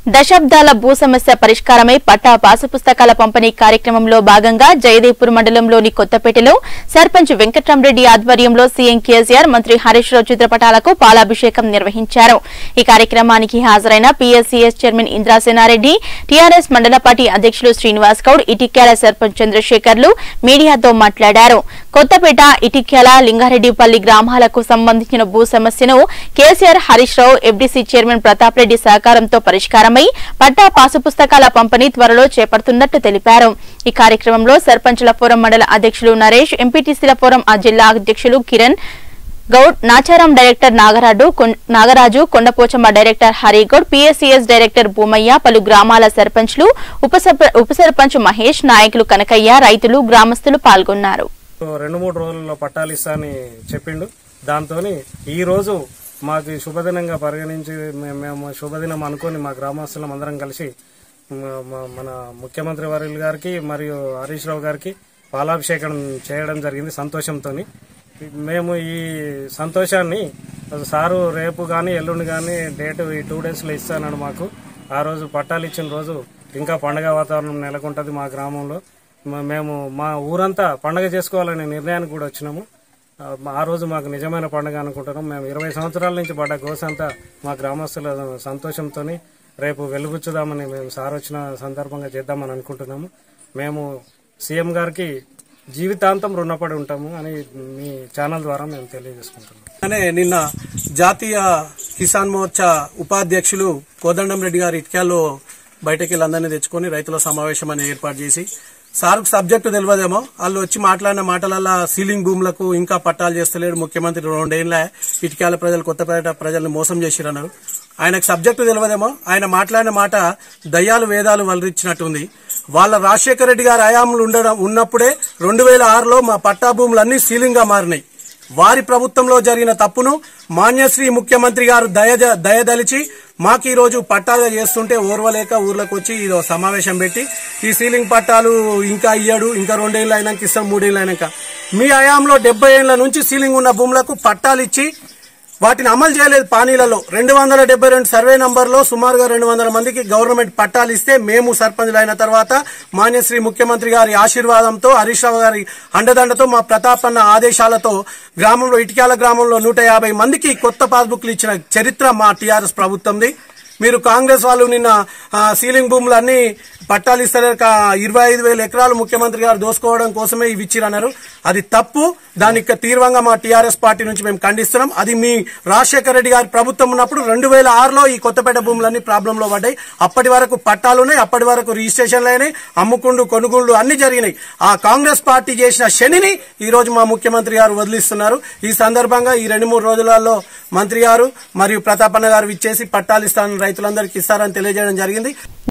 దశాబ్దాల భూ సమస్య పరిష్కారమై పట్టా పాసు పుస్తకాల పంపిణీ కార్యక్రమంలో భాగంగా జయదేవ్పూర్ మండలంలోని కొత్తపేటలో సర్పంచ్ వెంకట్రామరెడ్డి ఆధ్వర్యంలో సీఎం కేసీఆర్ మంత్రి హరీష్ రావు చిత్రపటాలకు పాలాభిషేకం నిర్వహించారు। ఈ కార్యక్రమానికి హాజరైన పీఎస్సీఎస్ చైర్మన్ ఇంద్రాసేనారెడ్డి, టీఆర్ఎస్ మండల పార్టీ అధ్యక్షులు శ్రీనివాస్ గౌడ్, ఇటిక్యాల సర్పంచ్ చంద్రశేఖర్లు మీడియాతో మాట్లాడారు। కొత్తపేట, ఇటిక్యాల, లింగారెడ్డిపల్లి గ్రామాలకు సంబంధించిన భూ సమస్యను కేసీఆర్, హరీష్ రావు, ఎఫ్డీసీ చైర్మన్ ప్రతాప్ రెడ్డి సహకారంతో పరిష్కారం పట్టా పాసు పుస్తకాల పంపిణీ త్వరలో చేపడుతున్నట్టు తెలిపారు। ఈ కార్యక్రమంలో సర్పంచుల ఫోరం మండల అధ్యక్షులు నరేష్, ఎంపీటీసీల ఫోరం జిల్లా అధ్యక్షులు Kiran Goud, Nacharam director Nagaraju, Kondapochamma director Harigoud, PSCS director Bhumaiah, పలు గ్రామాల సర్పంచ్లు, ఉప సర్పంచ్ మహేష్, నాయకులు కనకయ్య, రైతులు, గ్రామస్తులు పాల్గొన్నారు। 2-3 రోజుల్లో పట్టాలు ఇస్తానని చెప్పిండు। దాంతోని ఈ రోజు మాకు శుభదినంగా పరిగణించి మేము శుభదినం అనుకుని మా గ్రామస్తులం అందరం కలిసి మన ముఖ్యమంత్రి వర్యులు గారికి మరియు హరీష్ రావు గారికి పాలాభిషేకం చేయడం జరిగింది సంతోషంతో। మేము ఈ సంతోషాన్ని సారు రేపు కానీ ఎల్లుండి కానీ డేట్ ఈ 2 డేస్లో ఇస్తానని మాకు ఆ రోజు పట్టాలు ఇచ్చిన రోజు ఇంకా పండగ వాతావరణం నెలకొంటది మా గ్రామంలో। మేము మా ఊరంతా పండగ చేసుకోవాలనే నిర్ణయానికి కూడా వచ్చినాము। ఆ రోజు మాకు నిజమైన పండుగ అనుకుంటున్నాం। మేము 20 సంవత్సరాల నుంచి పడ్డ గోసంతా మా గ్రామస్తుల సంతోషంతో రేపు వెలుగుచ్చుదామని మేము సార్ వచ్చిన సందర్భంగా చేద్దామని అనుకుంటున్నాము। మేము సీఎం గారికి జీవితాంతం రుణపడి ఉంటాము అని మీ ఛానల్ ద్వారా మేము తెలియజేసుకుంటున్నాం। నిన్న జాతీయ కిసాన్ మోర్చా ఉపాధ్యక్షులు కోదండం రెడ్డి గారు ఇటుకల్లో బయటకి అందరినీ తెచ్చుకుని రైతుల సమావేశం అని ఏర్పాటు చేసి సార్కు సబ్జెక్టు తెలియదేమో వాళ్ళు వచ్చి మాట్లాడిన మాటలల్లా సీలింగ్ భూములకు ఇంకా పట్టాలు చేస్తలేడు ముఖ్యమంత్రి 2 ఏళ్ల ఇటుకాల ప్రజలు కొత్తపేట ప్రజల్ని మోసం చేసిరన్నారు। ఆయనకు సబ్జెక్టు తెలియదేమో ఆయన మాట్లాడిన మాట దయ్యాలు వేదాలు వలరించినట్టుంది। వాళ్ళ రాజశేఖర రెడ్డి గారి హయాంలు ఉన్నప్పుడే 2006లో మా పట్టా భూములన్నీ సీలింగ్ గా మారినాయి। వారి ప్రభుత్వంలో జరిగిన తప్పును మాన్యశ్రీ ముఖ్యమంత్రి గారు దయదలిచి మాకు ఈ రోజు పట్టాలు చేస్తుంటే ఓర్వలేక ఊర్లోకి వచ్చి ఇదో సమావేశం పెట్టి ఈ సీలింగ్ పట్టాలు ఇంకా ఇయ్యాడు, ఇంకా 2 ఏళ్ళు అయినాక ఇస్తాం, 3 ఏళ్ళు అయినాక మీ హయాంలో 70 ఏళ్ల నుంచి సీలింగ్ ఉన్న భూములకు పట్టాలు ఇచ్చి వాటిని అమలు చేయలేదు। పానీలలో 272 సర్వే నంబర్లో సుమారుగా 200 మందికి గవర్నమెంట్ పట్టాలు ఇస్తే మేము సర్పంచులు అయిన తర్వాత మాన్యశ్రీ ముఖ్యమంత్రి గారి ఆశీర్వాదంతో హరీష్ రావు గారి అండదండతో మా ప్రతాపన్న ఆదేశాలతో గ్రామంలో ఇటికాల గ్రామంలో 150 మందికి కొత్త పాస్బుక్లు ఇచ్చిన చరిత్ర మా టీఆర్ఎస్ ప్రభుత్వంది। మీరు కాంగ్రెస్ వాళ్ళు నిన్న సీలింగ్ భూములన్నీ పట్టాలు ఇస్తలేక 25,000 ఎకరాలు ముఖ్యమంత్రి గారు దోసుకోవడం కోసమే ఇవి ఇచ్చిరన్నారు। అది తప్పు। దానికి తీవ్రంగా మా టీఆర్ఎస్ పార్టీ నుంచి మేము ఖండిస్తున్నాం। అది మీ రాజశేఖర రెడ్డి గారి ప్రభుత్వం ఉన్నప్పుడు 2006లో ఈ కొత్తపేట భూములన్నీ ప్రాబ్లంలో పడ్డాయి। అప్పటి వరకు పట్టాలున్నాయి, అప్పటి వరకు రిజిస్ట్రేషన్లు అయినాయి, అమ్ముకుండు కొనుగోళ్లు అన్ని జరిగినాయి। ఆ కాంగ్రెస్ పార్టీ చేసిన శనిని ఈ రోజు మా ముఖ్యమంత్రి గారు వదిలిస్తున్నారు। ఈ సందర్భంగా ఈ 2-3 రోజులలో మంత్రి గారు మరియు ప్రతాపన్న గారు ఇచ్చేసి పట్టాలు ఇస్తానని రైతులందరికీ ఇస్తారని తెలియజేయడం జరిగింది।